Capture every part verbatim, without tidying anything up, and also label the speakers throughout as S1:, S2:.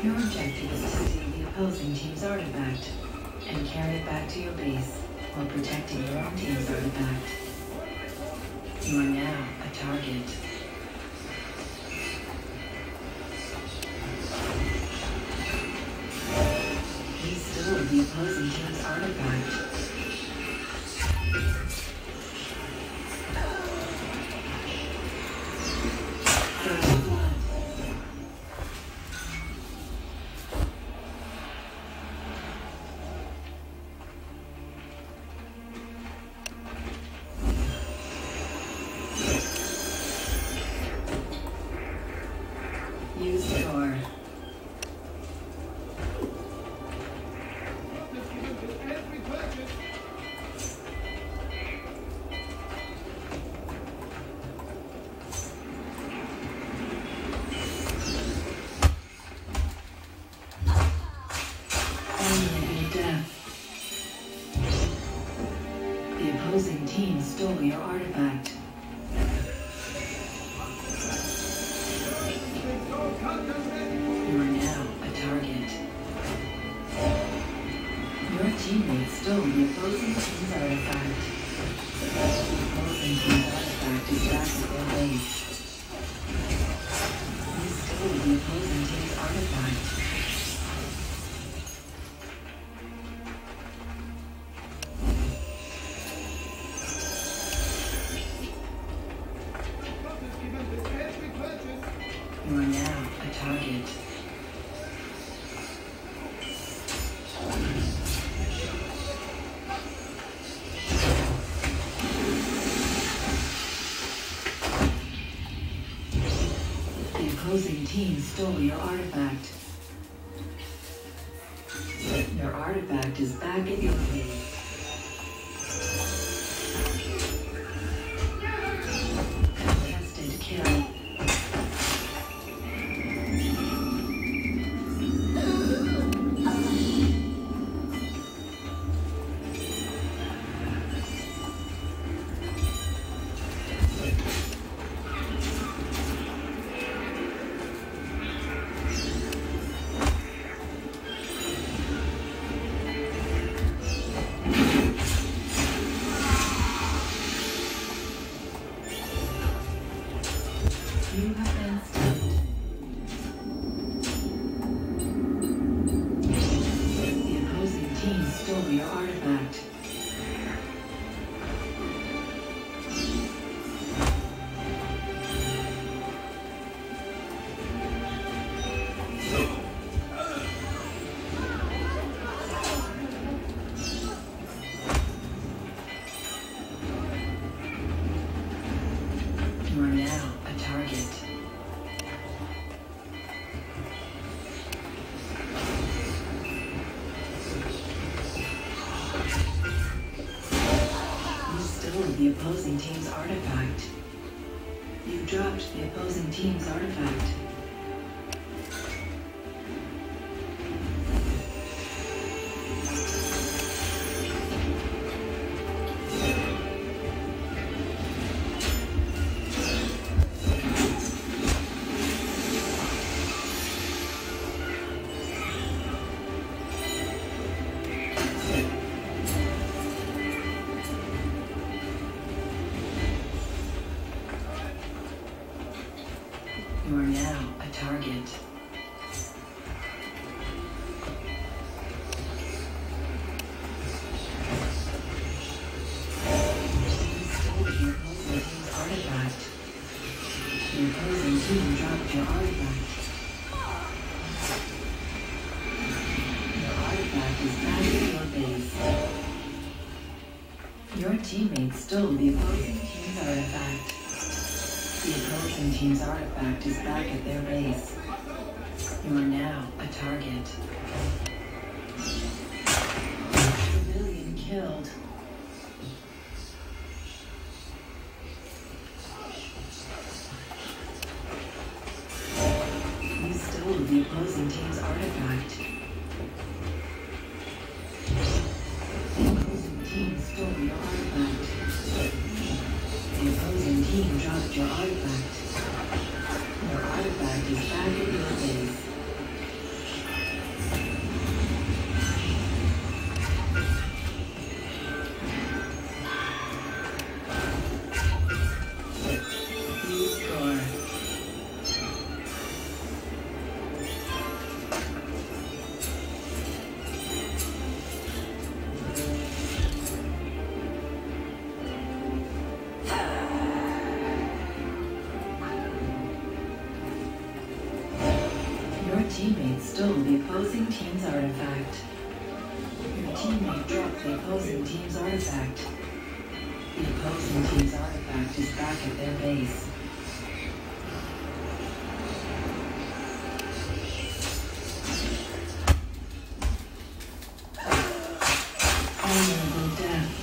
S1: Your objective is to steal the opposing team's artifact and carry it back to your base while protecting your own team's artifact. You are now a target. He stole the opposing team's artifact. Use the door. Honorable death. The opposing team stole your artifact. You are now a target. Your teammates stole the opposing team's artifact. The opposing team's artifact is back at their base. You stole the opposing team's artifact. You are now a target. The opposing team stole your artifact. Your artifact is back at your base. Contested kill. You have been stunned. The opposing team stole your artifact. You are now a target. You stole the opposing team's artifact. You dropped the opposing team's artifact. You are now a target. You stole the opposing team's artifact. The opposing team dropped your artifact. Your artifact is back at your base. Your teammates stole the opposing team's artifact. The opposing team's artifact is back at their base. You are now a target. Civilian killed. You stole the opposing team's artifact. The opposing team stole your artifact. The opposing team dropped your artifact. Your artifact is back at your base. teammate stole the opposing team's artifact. Your teammate dropped the opposing team's artifact. The opposing team's artifact is back at their base. Honorable death.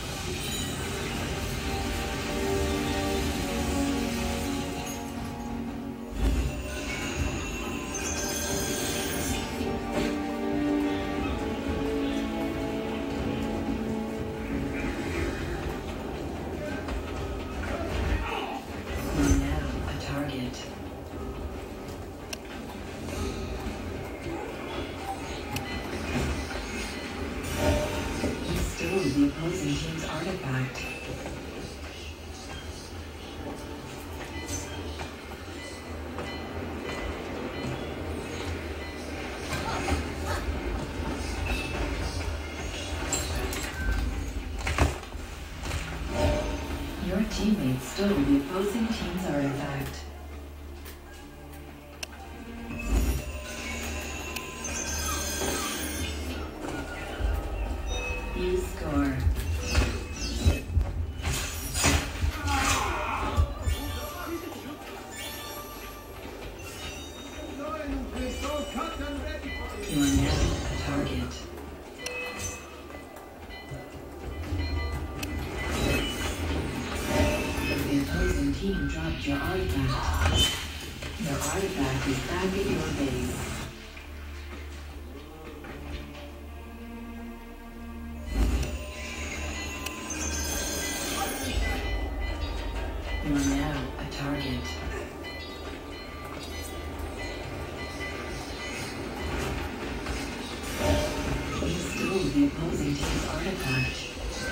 S1: The opposing team's artifact. Your teammate stole the opposing team's artifact. You score. You are now a target. The opposing team dropped your artifact. Your artifact is back at your base. You are now a target. You stole the opposing team's artifact.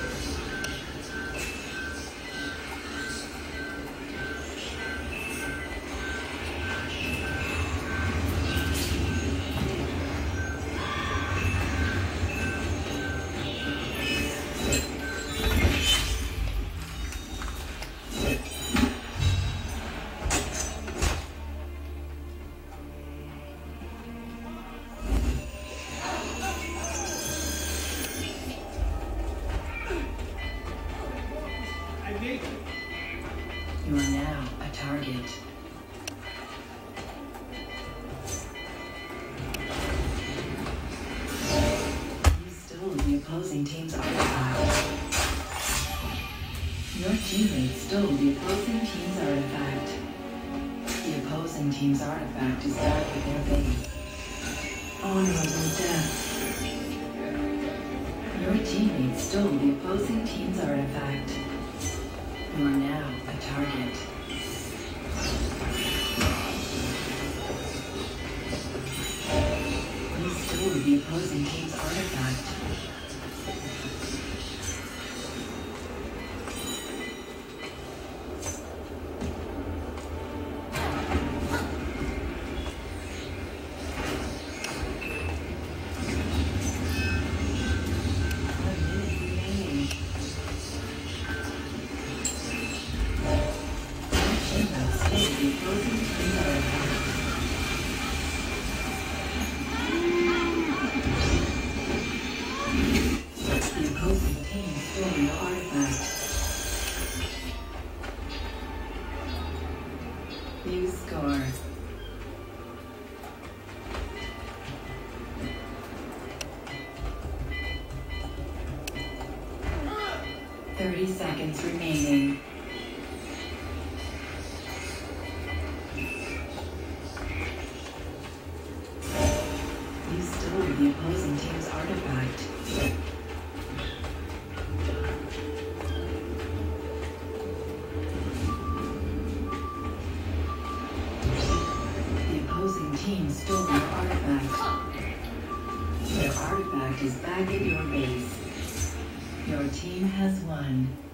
S1: You are now a target. You stole the opposing team's artifact. Your teammate stole the opposing team's artifact. The opposing team's artifact is back at their base. Honorable death. Your teammate stole the opposing team's artifact. You are now a target. You stole the opposing team's artifact. You score. Thirty seconds remaining. You stole the opposing team's artifact. Team stole your artifact. Your artifact is back at your base. Your team has won.